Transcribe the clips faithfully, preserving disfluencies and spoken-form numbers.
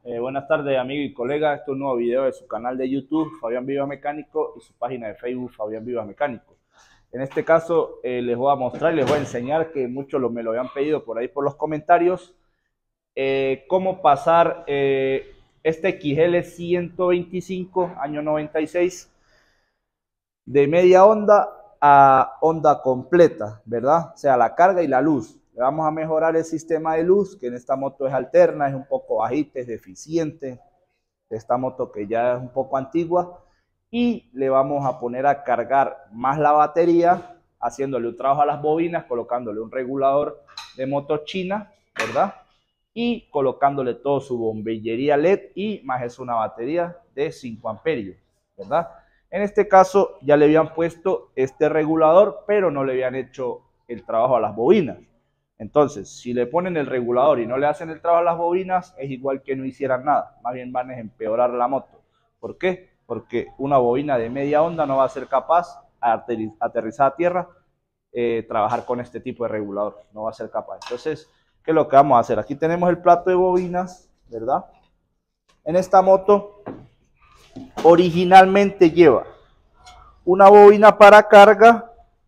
Eh, buenas tardes, amigo y colega. Este es un nuevo video de su canal de YouTube, Fabián Vivas Mecánico, y su página de Facebook, Fabián Vivas Mecánico. En este caso, eh, les voy a mostrar y les voy a enseñar, que muchos lo, me lo habían pedido por ahí por los comentarios, eh, cómo pasar eh, este X L ciento veinticinco, año noventa y seis, de media onda a onda completa, ¿verdad? O sea, la carga y la luz. Le vamos a mejorar el sistema de luz, que en esta moto es alterna, es un poco bajita, es deficiente. Esta moto que ya es un poco antigua. Y le vamos a poner a cargar más la batería, haciéndole un trabajo a las bobinas, colocándole un regulador de moto china, ¿verdad? Y colocándole todo su bombillería L E D, y más es una batería de cinco amperios, ¿verdad? En este caso ya le habían puesto este regulador, pero no le habían hecho el trabajo a las bobinas. Entonces, si le ponen el regulador y no le hacen el trabajo a las bobinas, es igual que no hicieran nada. Más bien van a empeorar la moto. ¿Por qué? Porque una bobina de media onda no va a ser capaz, a aterrizar a tierra, eh, trabajar con este tipo de regulador. No va a ser capaz. Entonces, ¿qué es lo que vamos a hacer? Aquí tenemos el plato de bobinas, ¿verdad? En esta moto originalmente lleva una bobina para carga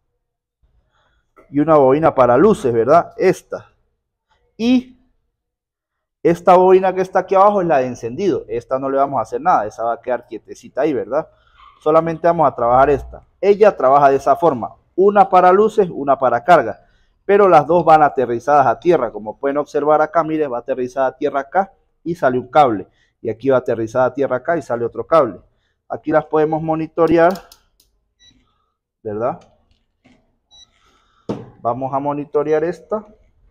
y una bobina para luces, ¿verdad? Esta. Y esta bobina que está aquí abajo es la de encendido. Esta no le vamos a hacer nada, esa va a quedar quietecita ahí, ¿verdad? Solamente vamos a trabajar esta. Ella trabaja de esa forma, una para luces, una para carga, pero las dos van aterrizadas a tierra. Como pueden observar acá, miren, va aterrizada a tierra acá y sale un cable. Y aquí va aterrizada a tierra acá y sale otro cable. Aquí las podemos monitorear, ¿verdad? Vamos a monitorear esta.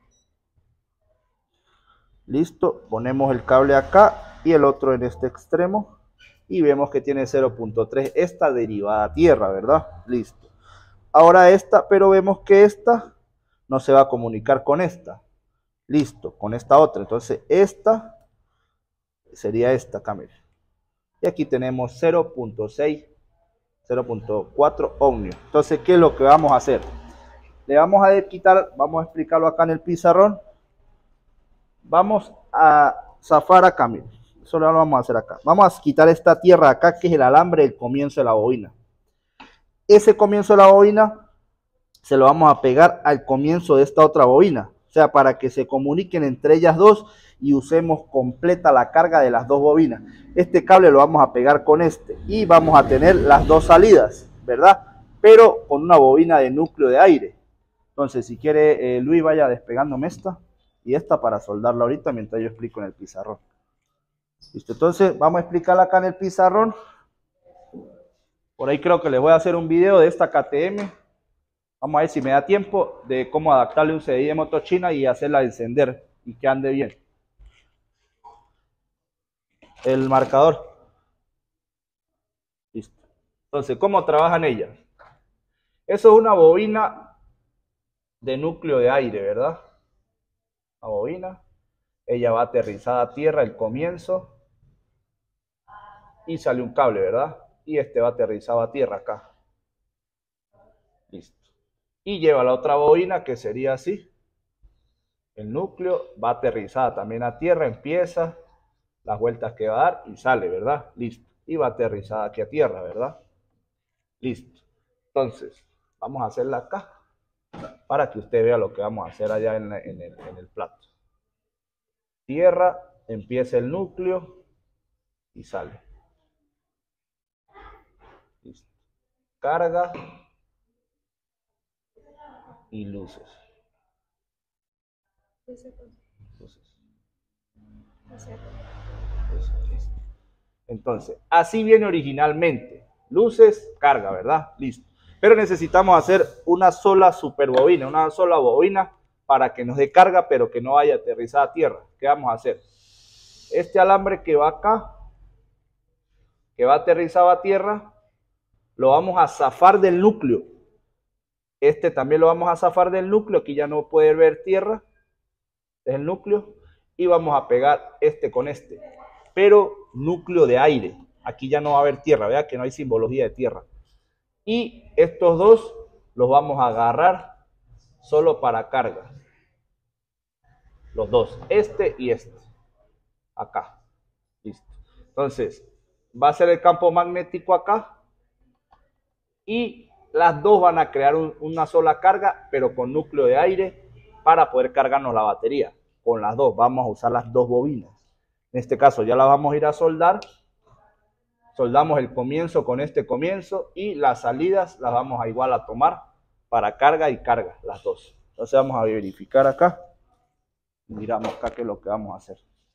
Listo, ponemos el cable acá y el otro en este extremo y vemos que tiene cero punto tres, esta derivada a tierra, ¿verdad? Listo. Ahora esta, pero vemos que esta no se va a comunicar con esta. Listo, con esta otra. Entonces esta sería esta cámara. Y aquí tenemos cero punto seis, cero punto cuatro ohmios. Entonces, ¿qué es lo que vamos a hacer? Le vamos a quitar, vamos a explicarlo acá en el pizarrón. Vamos a zafar acá, miren. Eso lo vamos a hacer acá. Vamos a quitar esta tierra acá, que es el alambre del comienzo de la bobina. Ese comienzo de la bobina se lo vamos a pegar al comienzo de esta otra bobina. O sea, para que se comuniquen entre ellas dos y usemos completa la carga de las dos bobinas. Este cable lo vamos a pegar con este y vamos a tener las dos salidas, ¿verdad? Pero con una bobina de núcleo de aire. Entonces, si quiere, eh, Luis, vaya despegándome esta y esta para soldarla ahorita mientras yo explico en el pizarrón. Listo, entonces vamos a explicarla acá en el pizarrón. Por ahí creo que les voy a hacer un video de esta K T M. Vamos a ver si me da tiempo de cómo adaptarle un C D I de moto china y hacerla encender y que ande bien. El marcador. Listo. Entonces, ¿cómo trabajan ellas? Eso es una bobina de núcleo de aire, ¿verdad? La bobina. Ella va aterrizada a tierra el comienzo. Y sale un cable, ¿verdad? Y este va aterrizado a tierra acá. Listo. Y lleva la otra bobina, que sería así. El núcleo va aterrizada también a tierra, empieza las vueltas que va a dar y sale, ¿verdad? Listo. Y va aterrizada aquí a tierra, ¿verdad? Listo. Entonces, vamos a hacerla acá para que usted vea lo que vamos a hacer allá en, en, el, en el plato. Tierra, empieza el núcleo y sale. Listo. Carga y luces. Luces. Entonces, así viene originalmente. Luces, carga, ¿verdad? Listo. Pero necesitamos hacer una sola super bobina, una sola bobina para que nos dé carga, pero que no vaya aterrizada a tierra. ¿Qué vamos a hacer? Este alambre que va acá, que va aterrizado a tierra, lo vamos a zafar del núcleo. Este también lo vamos a zafar del núcleo, aquí ya no puede ver tierra, es el núcleo, y vamos a pegar este con este, pero núcleo de aire, aquí ya no va a haber tierra, vea que no hay simbología de tierra, y estos dos los vamos a agarrar solo para carga, los dos, este y este, acá, Listo. Entonces, va a ser el campo magnético acá y las dos van a crear un, una sola carga, pero con núcleo de aire para poder cargarnos la batería. Con las dos, vamos a usar las dos bobinas. En este caso ya la vamos a ir a soldar. Soldamos el comienzo con este comienzo y las salidas las vamos a igual a tomar para carga y carga, las dos. Entonces vamos a verificar acá. Miramos acá qué es lo que vamos a hacer.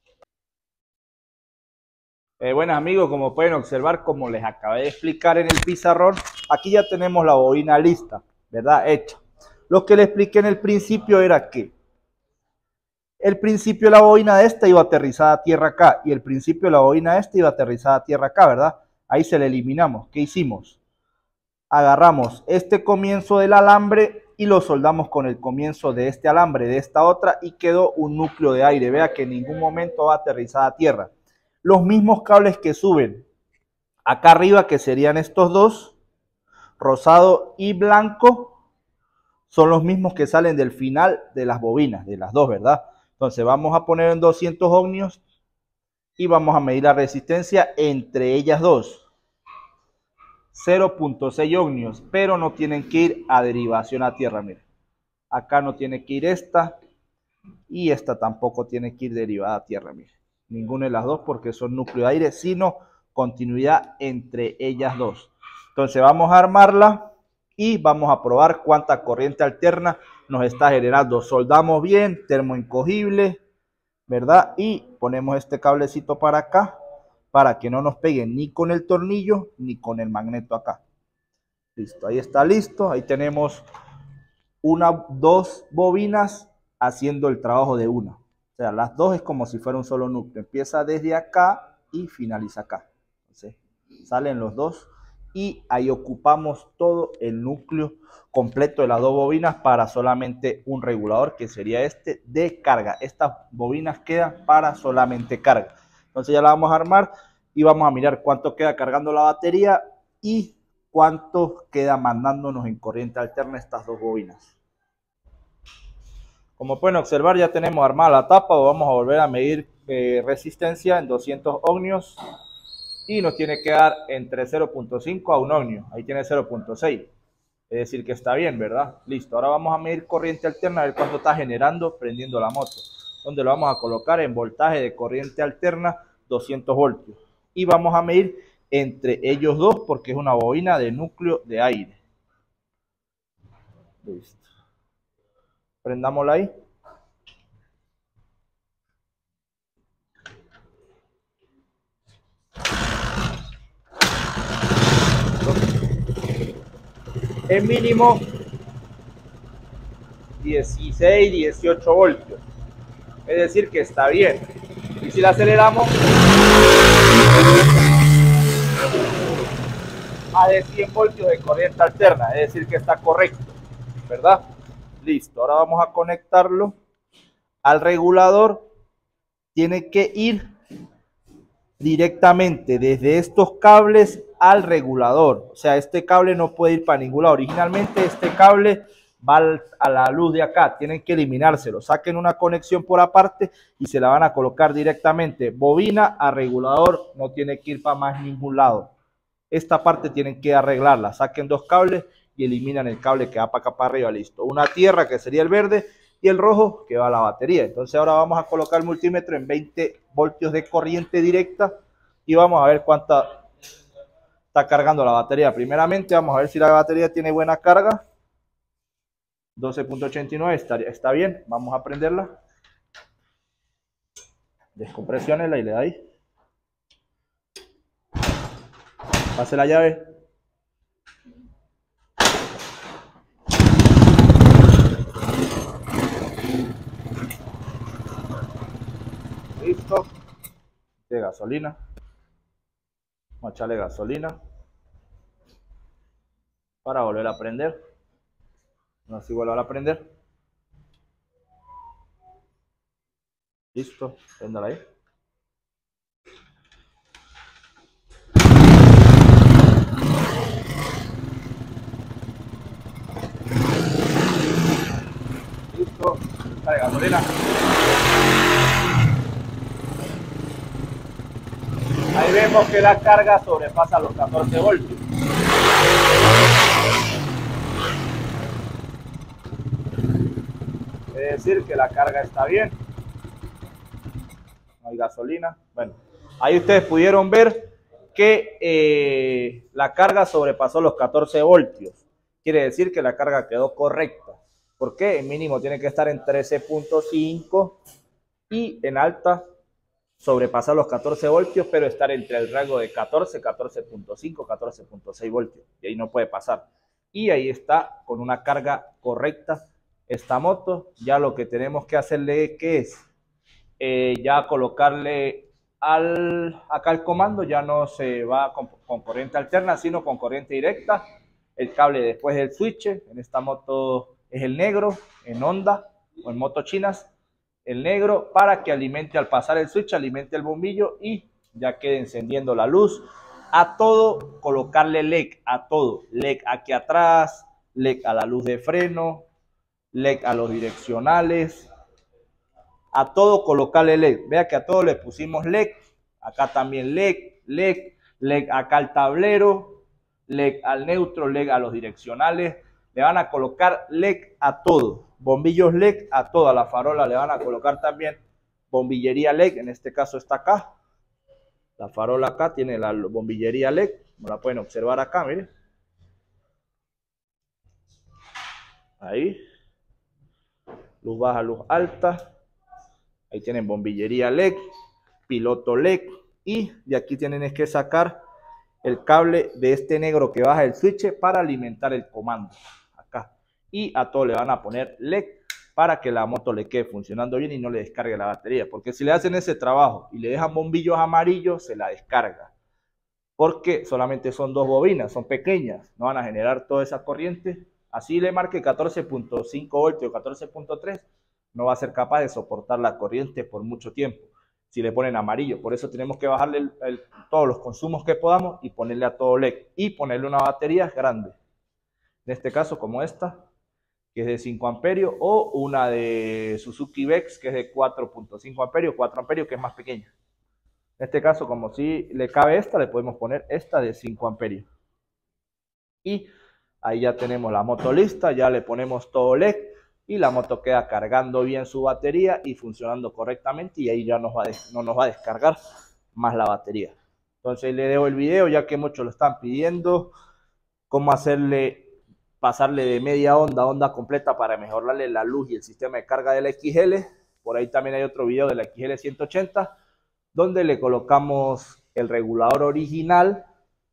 Eh, bueno amigos, como pueden observar, como les acabé de explicar en el pizarrón, aquí ya tenemos la bobina lista, ¿verdad? Hecha. Lo que le expliqué en el principio era que el principio de la bobina de esta iba aterrizada a tierra acá y el principio de la bobina de esta iba aterrizada a tierra acá, ¿verdad? Ahí se le eliminamos. ¿Qué hicimos? Agarramos este comienzo del alambre y lo soldamos con el comienzo de este alambre, de esta otra, y quedó un núcleo de aire. Vea que en ningún momento va aterrizada a tierra. Los mismos cables que suben acá arriba, que serían estos dos, rosado y blanco, son los mismos que salen del final de las bobinas, de las dos, ¿verdad? Entonces vamos a poner en doscientos ohmios y vamos a medir la resistencia entre ellas dos. cero punto seis ohmios, pero no tienen que ir a derivación a tierra, miren. Acá no tiene que ir esta y esta tampoco tiene que ir derivada a tierra, miren. Ninguna de las dos porque son núcleo de aire, sino continuidad entre ellas dos. Entonces vamos a armarla y vamos a probar cuánta corriente alterna nos está generando. Soldamos bien, termoincogible, ¿verdad? Y ponemos este cablecito para acá para que no nos pegue ni con el tornillo ni con el magneto acá. Listo, ahí está listo. Ahí tenemos una, dos bobinas haciendo el trabajo de una. O sea, las dos es como si fuera un solo núcleo. Empieza desde acá y finaliza acá. Entonces, salen los dos y ahí ocupamos todo el núcleo completo de las dos bobinas para solamente un regulador, que sería este de carga. Estas bobinas quedan para solamente carga. Entonces ya la vamos a armar y vamos a mirar cuánto queda cargando la batería y cuánto queda mandándonos en corriente alterna estas dos bobinas. Como pueden observar, ya tenemos armada la tapa. Vamos a volver a medir eh, resistencia en doscientos ohmios y nos tiene que dar entre cero punto cinco a un ohmio. Ahí tiene cero punto seis, es decir que está bien, ¿verdad? Listo, ahora vamos a medir corriente alterna, a ver cuánto está generando prendiendo la moto. Donde lo vamos a colocar en voltaje de corriente alterna doscientos voltios y vamos a medir entre ellos dos porque es una bobina de núcleo de aire. Listo. Prendámosla ahí. Es mínimo dieciséis, dieciocho voltios. Es decir que está bien. Y si la aceleramos a de cien voltios de corriente alterna, es decir que está correcto, ¿verdad? Listo, ahora vamos a conectarlo al regulador. Tiene que ir directamente desde estos cables al regulador. O sea, este cable no puede ir para ningún lado. Originalmente este cable va a la luz de acá. Tienen que eliminárselo. Saquen una conexión por aparte y se la van a colocar directamente. Bobina a regulador, no tiene que ir para más ningún lado. Esta parte tienen que arreglarla. Saquen dos cables y eliminan el cable que va para acá para arriba. Listo. Una tierra que sería el verde y el rojo que va a la batería. Entonces ahora vamos a colocar el multímetro en veinte voltios de corriente directa y vamos a ver cuánta está cargando la batería. Primeramente vamos a ver si la batería tiene buena carga. doce punto ochenta y nueve está, está bien. Vamos a prenderla. Descompresiónela y le da ahí. Pase la llave. Listo. De gasolina. Vamos a echarle gasolina para volver a prender. No sé si vuelve a prender. Listo. Préndala ahí. Listo. Sale gasolina. vemos que la carga sobrepasa los catorce voltios. Es decir, que la carga está bien. No hay gasolina. Bueno, ahí ustedes pudieron ver que eh, la carga sobrepasó los catorce voltios. Quiere decir que la carga quedó correcta. ¿Por qué? En mínimo tiene que estar en trece punto cinco y en alta sobrepasar los catorce voltios, pero estar entre el rango de catorce, catorce punto cinco, catorce punto seis voltios. Y ahí no puede pasar. Y ahí está con una carga correcta esta moto. Ya lo que tenemos que hacerle, ¿qué es? Eh, ya colocarle al, acá el comando, ya no se va con, con corriente alterna, sino con corriente directa. El cable después del switch, en esta moto es el negro, en Honda o en motos chinas, el negro, para que alimente al pasar el switch, alimente el bombillo y ya quede encendiendo la luz. A todo colocarle L E D, a todo, L E D aquí atrás, L E D a la luz de freno, L E D a los direccionales, a todo colocarle L E D. Vea que a todo le pusimos L E D, acá también L E D, L E D, L E D acá al tablero, L E D al neutro, L E D a los direccionales. Le van a colocar L E D a todo, bombillos L E D a toda la farola, le van a colocar también bombillería L E D, en este caso está acá, la farola acá tiene la bombillería L E D, como la pueden observar acá, miren, ahí, luz baja, luz alta, ahí tienen bombillería L E D, piloto L E D, y de aquí tienen que sacar el cable de este negro que baja el switch para alimentar el comando. Y a todo le van a poner L E D para que la moto le quede funcionando bien y no le descargue la batería, porque si le hacen ese trabajo y le dejan bombillos amarillos, se la descarga, porque solamente son dos bobinas, son pequeñas, no van a generar toda esa corriente. Así le marque catorce punto cinco voltios, catorce punto tres, no va a ser capaz de soportar la corriente por mucho tiempo si le ponen amarillo. Por eso tenemos que bajarle el, el, todos los consumos que podamos y ponerle a todo L E D y ponerle una batería grande, en este caso como esta, que es de cinco amperios, o una de Suzuki Vex, que es de cuatro punto cinco amperios, cuatro amperios, que es más pequeña. En este caso, como si le cabe esta, le podemos poner esta de cinco amperios. Y ahí ya tenemos la moto lista, ya le ponemos todo L E D, y la moto queda cargando bien su batería y funcionando correctamente, y ahí ya nos va a no nos va a descargar más la batería. Entonces le dejo el video, ya que muchos lo están pidiendo, cómo hacerle... pasarle de media onda a onda completa para mejorarle la luz y el sistema de carga de la X L. Por ahí también hay otro video de la X L ciento ochenta, donde le colocamos el regulador original.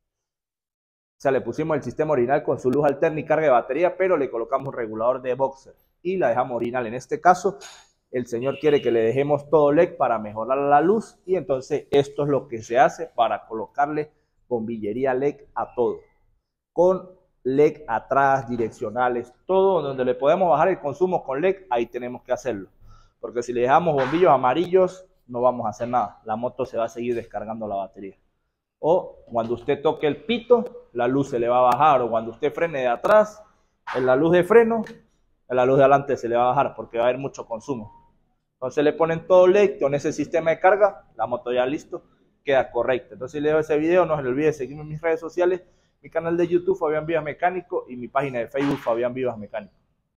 O sea, le pusimos el sistema original con su luz alterna y carga de batería, pero le colocamos un regulador de boxer y la dejamos original. En este caso, el señor quiere que le dejemos todo L E D para mejorar la luz, y entonces esto es lo que se hace para colocarle bombillería L E D a todo, con L E D atrás, direccionales, todo donde le podemos bajar el consumo con L E D, ahí tenemos que hacerlo, porque si le dejamos bombillos amarillos no vamos a hacer nada, la moto se va a seguir descargando la batería. O cuando usted toque el pito, la luz se le va a bajar, o cuando usted frene de atrás, en la luz de freno, en la luz de adelante se le va a bajar, porque va a haber mucho consumo. Entonces le ponen todo L E D con ese sistema de carga, la moto ya listo, queda correcta. Entonces le dejo ese video, no se le olvide seguirme en mis redes sociales, mi canal de YouTube Fabián Vivas Mecánico y mi página de Facebook Fabián Vivas Mecánico.